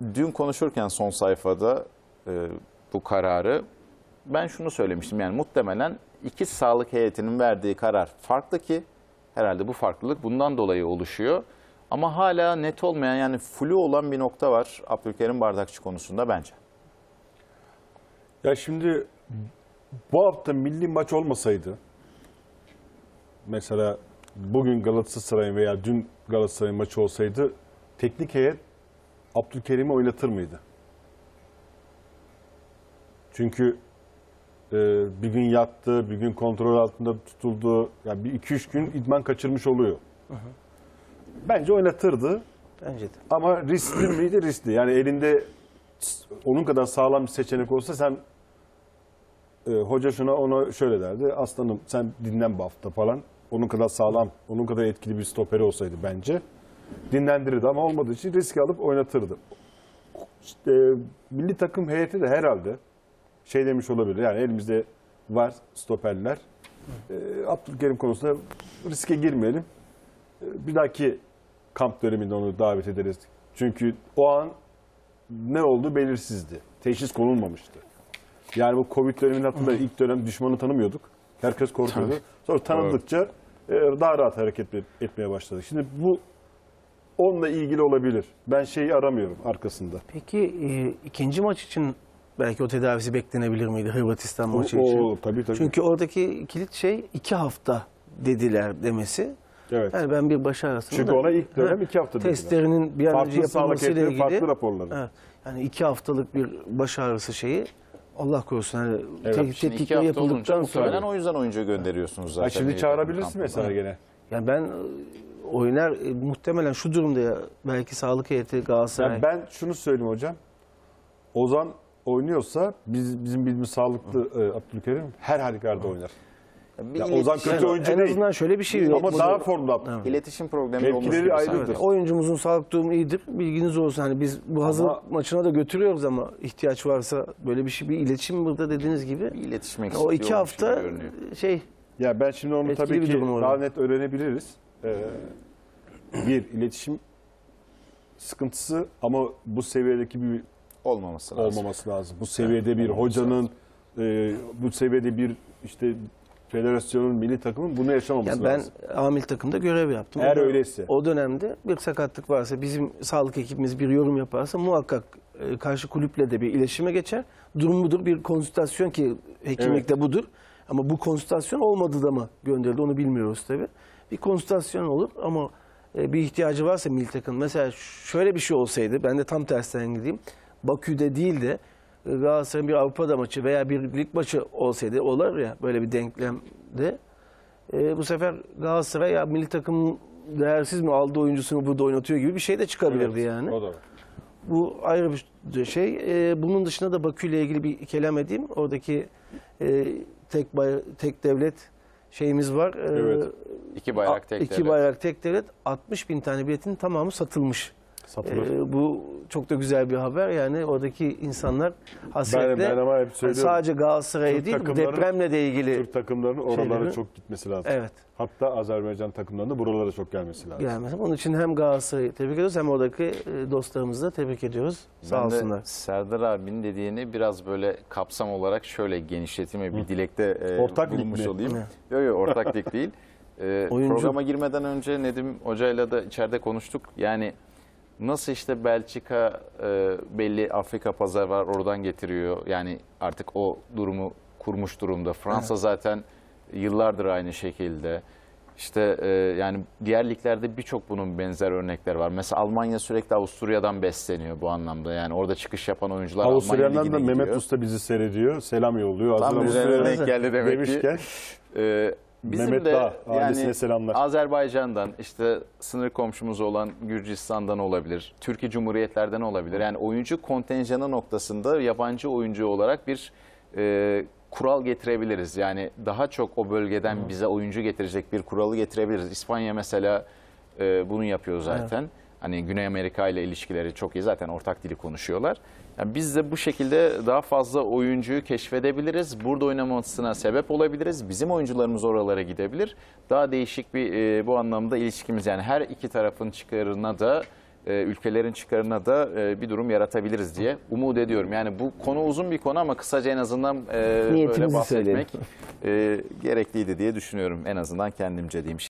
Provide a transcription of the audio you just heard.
dün konuşurken son sayfada bu kararı ben şunu söylemiştim. Yani muhtemelen iki sağlık heyetinin verdiği karar farklı ki herhalde bu farklılık bundan dolayı oluşuyor. Ama hala net olmayan yani flu olan bir nokta var Abdülkerim Bardakçı konusunda bence. Ya şimdi bu hafta milli maç olmasaydı, mesela bugün Galatasaray'ın veya dün Galatasaray'ın maçı olsaydı teknik heyet Abdülkerim'i oynatır mıydı? Çünkü bir gün yattı, bir gün kontrol altında tutuldu. Yani bir 2-3 gün idman kaçırmış oluyor. Bence oynatırdı. Bence de. Ama riskli miydi? Riskli. Yani elinde onun kadar sağlam bir seçenek olsa sen hoca ona şöyle derdi. Aslanım sen dinlen bu hafta falan. Onun kadar sağlam, onun kadar etkili bir stoperi olsaydı bence dinlendirirdi ama olmadığı için risk alıp oynatırdı. Milli takım heyeti de herhalde şey demiş olabilir. Yani elimizde var stoperler. Abdülkerim konusunda riske girmeyelim. Bir dahaki kamp döneminde onu davet ederiz. Çünkü o an ne oldu belirsizdi. Teşhis konulmamıştı. Yani bu Covid döneminin hatırlayın ilk dönem düşmanı tanımıyorduk. Herkes korkuyordu. Sonra tanıdıkça daha rahat hareket etmeye başladık. Şimdi bu onunla ilgili olabilir. Ben şeyi aramıyorum arkasında. Peki ikinci maç için belki o tedavisi beklenebilir miydi Hırvatistan maçı için? Tabii. Çünkü oradaki kilit şey 2 hafta dediler demesi. Evet. Yani ben bir baş ağrısını Çünkü ona ilk dönem 2 hafta dediler. testlerinin bir an önce yapılmasıyla ilgili. Farklı raporları. Evet, yani 2 haftalık bir baş ağrısı şeyi Allah korusun. Yani Tetkikler yapıldıktan sonra. O yüzden oyuncu gönderiyorsunuz zaten. Şimdi çağırabilirsin mesela gene. Yani ben oynar muhtemelen şu durumda ya, belki sağlık heyeti Galatasaray. Yani ben şunu söyleyeyim hocam. Ozan oynuyorsa bizim bildiğimiz sağlıklı Abdülkerim her halükarda oynar. Ya Ozan kötü oyuncu en değil. azından şöyle bir şey yok. Ama daha formda Abdülkerim. İletişim problemi olmuş Mevkileri gibi ayrıdır. sanki. Oyuncumuzun sağlık durumu iyidir. Bilginiz olsun. Hani biz bu hazırlık maçına da götürüyoruz ama ihtiyaç varsa böyle bir şey, bir iletişim burada dediğiniz gibi. Bir iletişim eksikliği O 2 olmuş gibi hafta görünüyor. şey. Ya ben şimdi onu Etkili tabii bir ki durum orada. daha net öğrenebiliriz. Bir iletişim sıkıntısı ama bu seviyedeki bir Olmaması lazım. olmaması lazım. Bu seviyede bir hocanın, bu seviyede bir işte federasyonun, milli takımın bunu yaşamaması Yani ben lazım. amil takımda görev yaptım. Eğer öyleyse. O dönemde bir sakatlık varsa, bizim sağlık ekibimiz bir yorum yaparsa muhakkak karşı kulüple de bir iletişime geçer. Durum budur. Bir konsültasyon ki hekimlikte budur. Ama bu konsültasyon olmadı da mı gönderildi onu bilmiyoruz tabii. Bir konsültasyon olur ama bir ihtiyacı varsa milli takım. Mesela şöyle bir şey olsaydı, ben de tam tersten gideyim. Bakü'de değil de Galatasaray'ın bir Avrupa'da maçı veya bir lig maçı olsaydı, olur ya böyle bir denklemde. Bu sefer Galatasaray ya milli takım değersiz mi, aldığı oyuncusunu burada oynatıyor gibi bir şey de çıkabilirdi yani. O da var. Bu ayrı bir şey. Bunun dışında da Bakü ile ilgili bir kelam edeyim. Oradaki tek devlet şeyimiz var. Evet. İki bayrak tek İki devlet. bayrak tek devlet. 60.000 tane biletin tamamı satılmış. Satılır. Bu çok da güzel bir haber. Yani oradaki insanlar hasretle Ben ama hep söylüyorum. sadece Galatasaray'a Türk değil, bu takımları- depremle de ilgili Türk takımlarının oralara şeyleri- çok gitmesi lazım. evet. Hatta Azerbaycan takımlarının buralara çok gelmesi lazım. gelmez. Onun için hem Galatasaray'ı tebrik ediyoruz hem oradaki dostlarımızı da tebrik ediyoruz. Sağ Ben de olsunlar. Serdar abinin dediğini biraz böyle kapsam olarak şöyle genişleteyim ve bir dilekte Ortak lig bulunmuş mi? olayım. Yok ortak lig değil. Oyuncu. Programa girmeden önce Nedim Hoca'yla da içeride konuştuk. Yani nasıl işte Belçika belli Afrika pazarı var oradan getiriyor. Yani artık o durumu kurmuş durumda. Fransa zaten yıllardır aynı şekilde. İşte yani diğer liglerde birçok bunun benzer örnekler var. Mesela Almanya sürekli Avusturya'dan besleniyor bu anlamda. Yani orada çıkış yapan oyuncular Almanya Avusturya'dan Ligi'ne da Mehmet gidiyor. Usta bizi seyrediyor. Selam yolluyor. Tam Hazır üzerine Avusturya'dan denk geldi demek demişken, ki. Bizim Mehmet de Dağ, ailesine yani selamlar. Azerbaycan'dan, işte sınır komşumuz olan Gürcistan'dan olabilir, Türkiye Cumhuriyetlerden olabilir. Yani oyuncu kontenjanı noktasında yabancı oyuncu olarak bir kural getirebiliriz. Yani daha çok o bölgeden bize oyuncu getirecek bir kuralı getirebiliriz. İspanya mesela bunu yapıyor zaten. Hani Güney Amerika ile ilişkileri çok iyi. Zaten ortak dili konuşuyorlar. Yani biz de bu şekilde daha fazla oyuncuyu keşfedebiliriz. Burada oynamasına sebep olabiliriz. Bizim oyuncularımız oralara gidebilir. Daha değişik bir bu anlamda ilişkimiz. Yani her iki tarafın çıkarına da ülkelerin çıkarına da bir durum yaratabiliriz diye umut ediyorum. Yani bu konu uzun bir konu ama kısaca en azından böyle Niyetimizi bahsetmek gerekliydi diye düşünüyorum. En azından kendimce diyeyim.